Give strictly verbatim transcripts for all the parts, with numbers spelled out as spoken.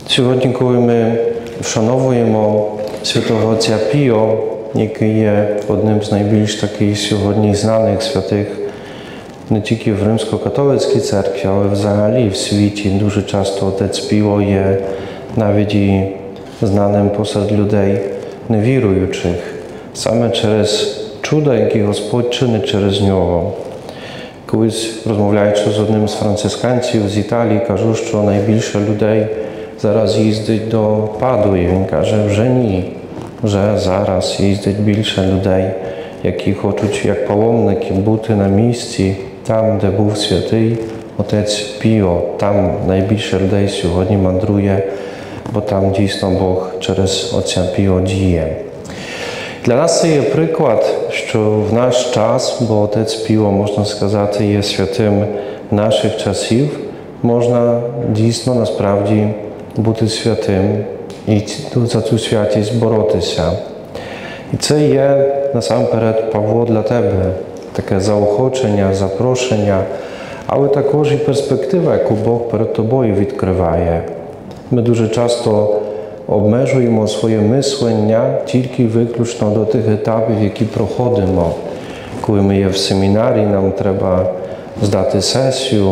Сьогодні, коли ми вшановуємо святого отця Піо, який є одним з найбільш таких сьогодні знаних святих не тільки в Римсько-католицькій церкві, але взагалі в світі, дуже часто отець Піо є навіть і знаним посеред людей невіруючих, саме через чуда, які Господь чинить через нього. Колись, розмовляючи з одним з францисканців з Італії, кажу, що найбільше людей зараз їздить до Падуї. Він каже, вже ні, вже зараз їздить більше людей, які хочуть, як паломники, бути на місці, там, де був святий отець Піо. Там найбільше людей сьогодні мандрує, бо там дійсно Бог через отця Піо діє. Для нас це є приклад, що в наш час, бо отець Піо, можна сказати, є святим наших часів, можна дійсно насправді бути святим і за цю святість боротися. І це є насамперед, Павло, для тебе таке заохочення, запрошення, але також і перспектива, яку Бог перед тобою відкриває. Ми дуже часто обмежуємо своє мислення тільки виключно до тих етапів, які проходимо. Коли ми є в семінарі, нам треба здати сесію,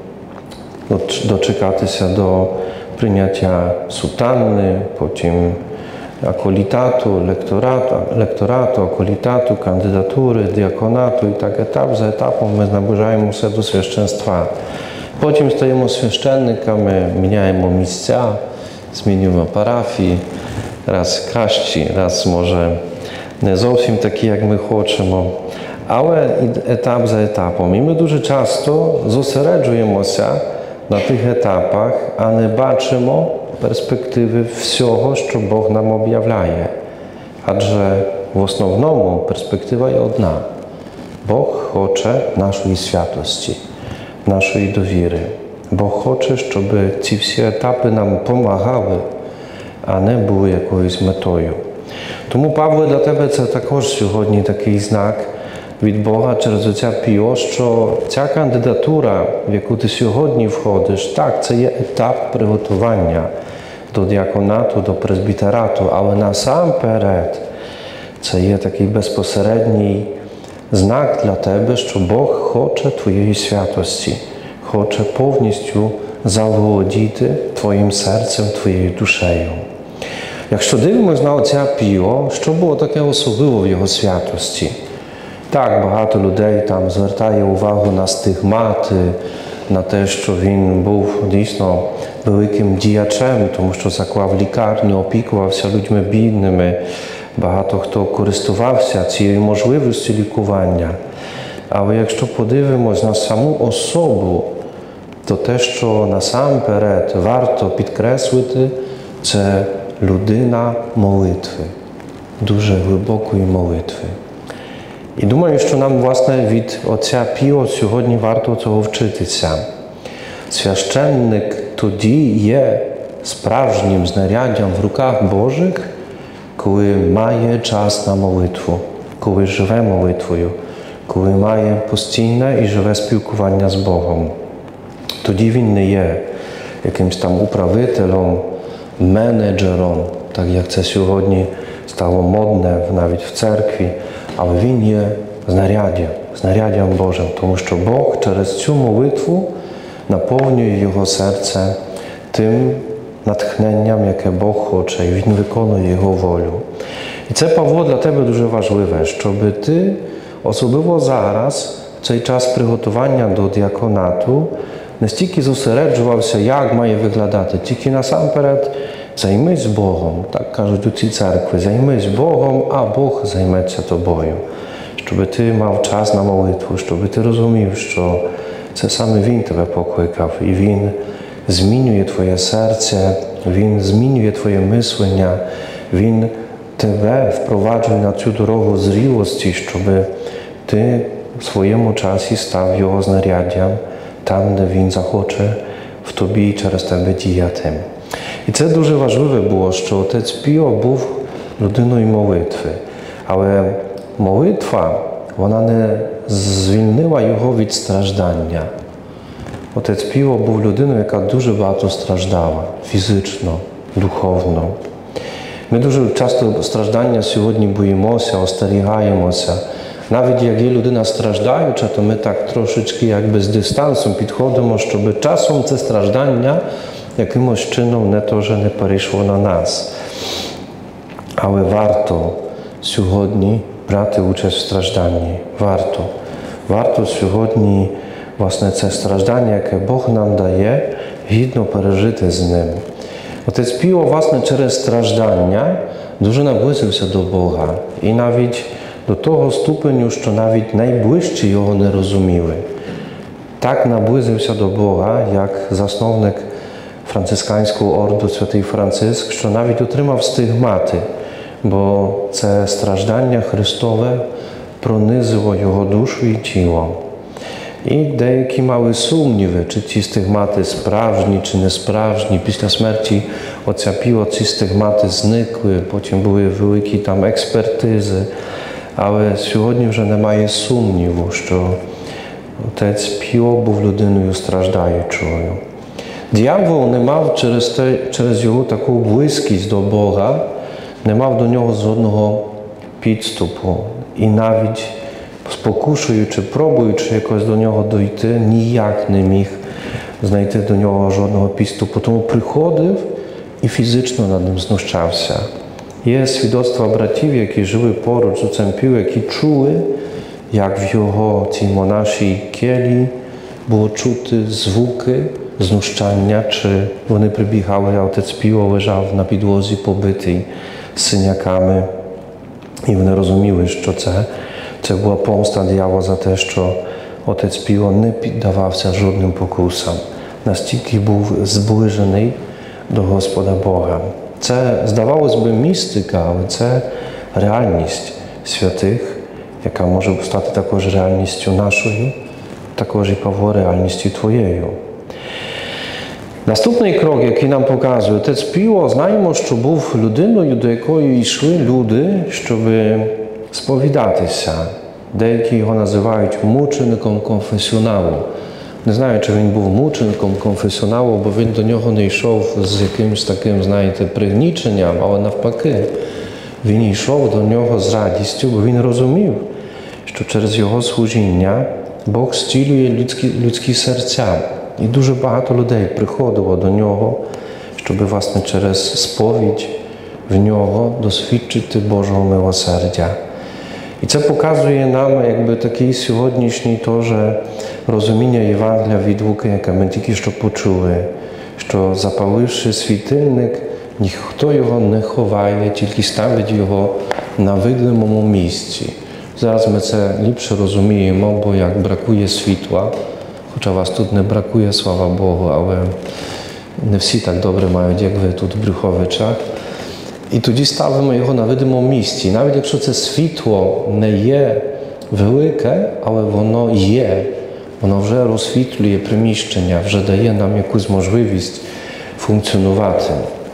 дочекатися до прийняття сутанни, потім аколітату, лекторату, лекторату, аколітату, кандидатури, діаконату. І так етап за етапом ми наближаємося до священства. Потім стаємо священниками, міняємо місця, змінюємо парафії, раз кращі, раз, може, не зовсім такі, як ми хочемо, але етап за етапом. І ми дуже часто зосереджуємося на тих етапах, а не бачимо перспективи всього, що Бог нам об'являє. Адже в основному перспектива є одна. Бог хоче нашої святості, нашої довіри. Бог хоче, щоб ці всі етапи нам допомагали, а не були якоюсь метою. Тому, Павле, для тебе це також сьогодні такий знак від Бога через отця Піо, що ця кандидатура, в яку ти сьогодні входиш, так, це є етап приготування до діаконату, до презбітерату, але насамперед це є такий безпосередній знак для тебе, що Бог хоче твоєї святості, хоче повністю заволодіти твоїм серцем, твоєю душею. Якщо дивимося на отця Піо, що було таке особливо в його святості? Так, багато людей там звертає увагу на стигмати, на те, що він був дійсно великим діячем, тому що заклав лікарню, опікувався людьми бідними. Багато хто користувався цією можливістю лікування. Але якщо подивимось на саму особу, то те, що насамперед варто підкреслити, це людина молитви, дуже глибокої молитви. І думаю, що нам, власне, від отця Піо сьогодні варто цього вчитися. Священник тоді є справжнім знаряддям в руках Божих, коли має час на молитву, коли живе молитвою, коли має постійне і живе спілкування з Богом. Тоді він не є якимсь там управителем, менеджером, так як це сьогодні стало модне навіть в церкві, але він є знаряддям, знаряддям Божим, тому що Бог через цю молитву наповнює його серце тим натхненням, яке Бог хоче, і він виконує його волю. І це, Павло, для тебе дуже важливе, щоб ти, особливо зараз, в цей час приготування до діаконату, не стільки зосереджувався, як має виглядати, тільки насамперед займись Богом, так кажуть у цій церкві, займись Богом, а Бог займеться тобою. Щоб ти мав час на молитву, щоб ти розумів, що це саме Він тебе покликав, і Він змінює твоє серце, Він змінює твоє мислення, Він тебе впроваджує на цю дорогу зрілості, щоб ти в своєму часі став Його знаряддям, там, де Він захоче в тобі через тебе діяти. І це дуже важливе було, що отець Піо був людиною молитви. Але молитва, вона не звільнила його від страждання. Отець Піо був людиною, яка дуже багато страждала фізично, духовно. Ми дуже часто страждання сьогодні боїмося, остерігаємося. Навіть як є людина страждаюча, то ми так трошечки якби з дистанцем підходимо, щоб часом це страждання якимось чином не то, що не перейшло на нас. Але варто сьогодні брати участь в стражданні. Варто. Варто сьогодні, власне, це страждання, яке Бог нам дає, гідно пережити з ним. Отець Піо, власне, через страждання дуже наблизився до Бога. І навіть до того ступеню, що навіть найближчі його не розуміли. Так наблизився до Бога, як засновник францисканського орду святий Франциск, що навіть отримав стигмати, бо це страждання Христове пронизило його душу і тіло. І деякі мали сумніви, чи ці стигмати справжні, чи не справжні. Після смерті отця Піо ці стигмати зникли, потім були великі там експертизи. Але сьогодні вже немає сумніву, що отець Піо був людиною страждаючою. Диявол не мав через, те, через його таку близькість до Бога, не мав до нього жодного підступу. І навіть спокушуючи, пробуючи якось до нього дойти, ніяк не міг знайти до нього жодного підступу. Тому приходив і фізично над ним знущався. Є свідоцтва братів, які жили поруч з отцем Піо, які чули, як в його цій монашій келії було чути звуки знущання, чи вони прибігали, а отець Піо лежав на підлозі побитий синяками. І вони розуміли, що це, це була помста диявола за те, що отець Піо не піддавався жодним покусам. Настільки був зближений до Господа Бога. Це, здавалось би, містика, але це реальність святих, яка може стати також реальністю нашою, також і, Павло, реальністю твоєю. Наступний крок, який нам показує отець Піо, знаємо, що був людиною, до якої йшли люди, щоб сповідатися. Деякі його називають мучеником конфесіоналу. Не знаю, чи він був мучеником конфесіоналу, бо він до нього не йшов з якимось таким, знаєте, пригніченням, але навпаки. Він йшов до нього з радістю, бо він розумів, що через його служіння Бог зцілює людські, людські серця. І дуже багато людей приходило до нього, щоб, власне, через сповідь в нього досвідчити Божого милосердя. І це показує нам, якби, такий сьогоднішній теж розуміння Євангелія від Луки, яке ми тільки що почули, що запаливши світильник, ніхто його не ховає, тільки ставить його на видимому місці. Зараз ми це ліпше розуміємо, бо як бракує світла, хоча вас тут не бракує, слава Богу, але не всі так добре мають, як ви тут в Брюховичах. І тоді ставимо його на видимому місці. Навіть якщо це світло не є велике, але воно є, воно вже розсвітлює приміщення, вже дає нам якусь можливість функціонувати.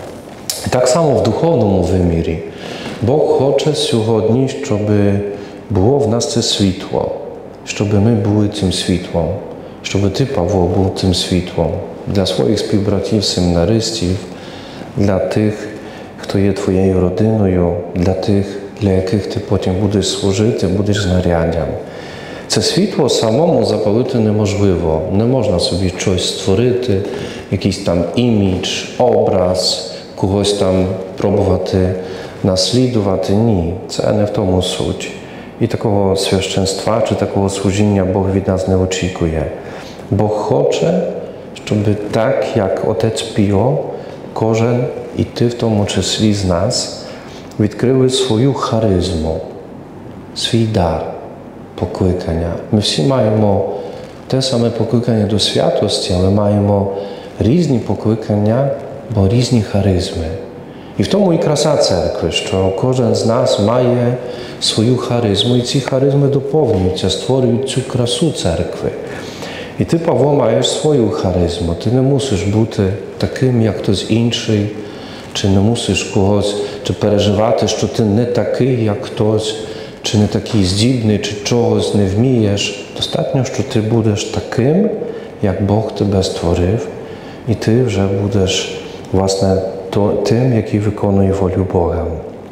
І так само в духовному вимірі. Бог хоче сьогодні, щоб було в нас це світло, щоб ми були цим світлом, щоб ти, Павло, був цим світлом для своїх співбратів, семінаристів, для тих, хто є твоєю родиною, для тих, для яких ти потім будеш служити, будеш знаряддям. Це світло самому запалити неможливо. Не можна собі щось створити, якийсь там імідж, образ, когось там пробувати наслідувати. Ні, це не в тому суть. І такого священства чи такого служіння Бог від нас не очікує. Бог хоче, щоб так, як отець Піо, кожен, і ти в тому числі з нас, відкрили свою харизму, свій дар покликання. Ми всі маємо те саме покликання до святості, але маємо різні покликання, бо різні харизми. І в тому і краса церкви, що кожен з нас має свою харизму, і ці харизми доповнюються, створюють цю красу церкви. І ти, Павло, маєш свою харизму. Ти не мусиш бути таким, як хтось інший, чи не мусиш когось, чи переживати, що ти не такий, як хтось, чи не такий здібний, чи чогось не вмієш. Достатньо, що ти будеш таким, як Бог тебе створив, і ти вже будеш, власне, тим, який виконує волю Бога.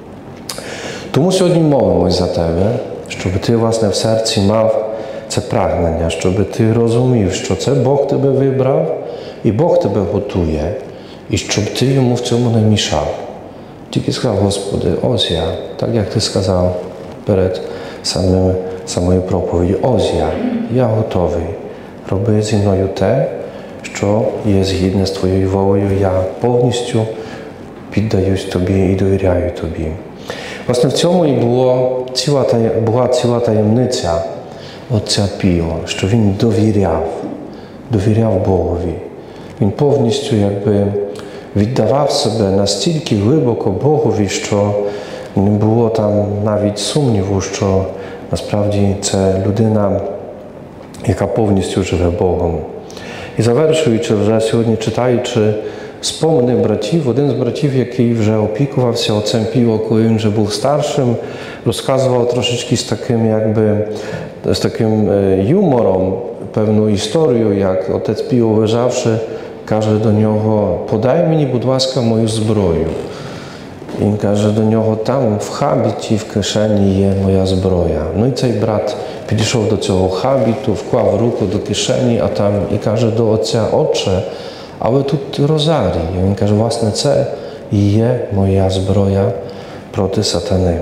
Тому сьогодні молимось за тебе, щоб ти, власне, в серці мав це прагнення, щоб ти розумів, що це Бог тебе вибрав, і Бог тебе готує, і щоб ти йому в цьому не мішав. Тільки сказав, Господи, ось я, так як ти сказав перед самим, самою проповіддю, ось я, я готовий. Роби зі мною те, що є згідне з твоєю волею, я повністю піддаюсь тобі і довіряю тобі. Власне, в цьому і було ціла, була ціла таємниця отця Піо, що він довіряв, довіряв Богові. Він повністю якби віддавав себе настільки глибоко Богові, що не було там навіть сумніву, що насправді це людина, яка повністю живе Богом. І завершуючи вже сьогодні, читаючи спомини братів, один з братів, який вже опікувався отцем Піо, коли він вже був старшим, розказував трошечки з таким, якби, з таким юмором певну історію, як отець Піо, лежавши, каже до нього, подай мені, будь ласка, мою зброю. І він каже до нього, там в хабіті, в кишені є моя зброя. Ну і цей брат підійшов до цього хабіту, вклав руку до кишені, а там і каже до отця, отче, але тут розарій. І він каже, власне, це і є моя зброя проти сатани.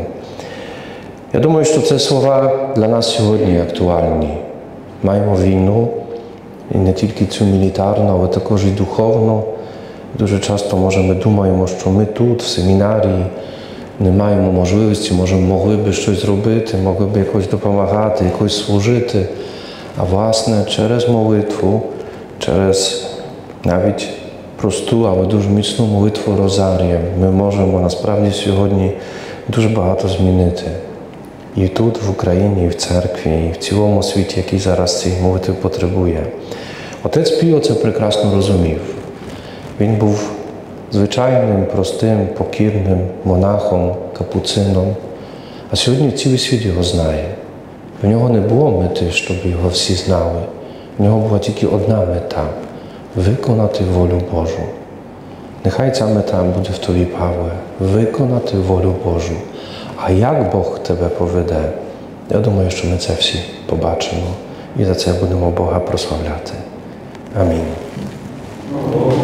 Я думаю, що це слова для нас сьогодні актуальні. Маємо війну, і не тільки цю мілітарну, але також і духовну. Дуже часто, може, ми думаємо, що ми тут, в семінарії, не маємо можливості, може, могли би щось зробити, могли би якось допомагати, якось служити. А, власне, через молитву, через навіть просту, але дуже міцну молитву розарієм ми можемо насправді сьогодні дуже багато змінити. І тут, в Україні, і в церкві, і в цілому світі, який зараз цієї молитви потребує. Отець Піо це прекрасно розумів. Він був звичайним, простим, покірним монахом, капуцином. А сьогодні цілий світ його знає. В нього не було мети, щоб його всі знали. В нього була тільки одна мета – виконати волю Божу. Нехай ця мета буде в тобі, Павле, виконати волю Божу. А як Бог тебе поведе? Я думаю, що ми це всі побачимо. І за це будемо Бога прославляти. Амінь.